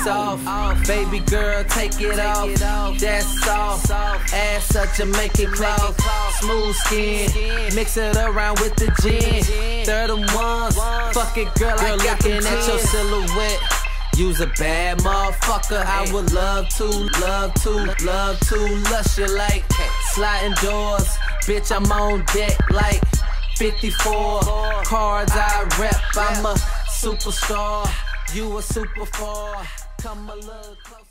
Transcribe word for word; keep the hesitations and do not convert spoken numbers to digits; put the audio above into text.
off. Baby girl, take it off. That's soft. Ass such a make it cloth. Smooth skin, mix it around with the gin. Third of ones, fuck it, girl. I looking at your silhouette. You's a bad motherfucker. I would love to, love to, love to lush you like sliding doors. Bitch, I'm on deck like fifty-four cards I rep. I'm a superstar. You a super far. Come a little closer.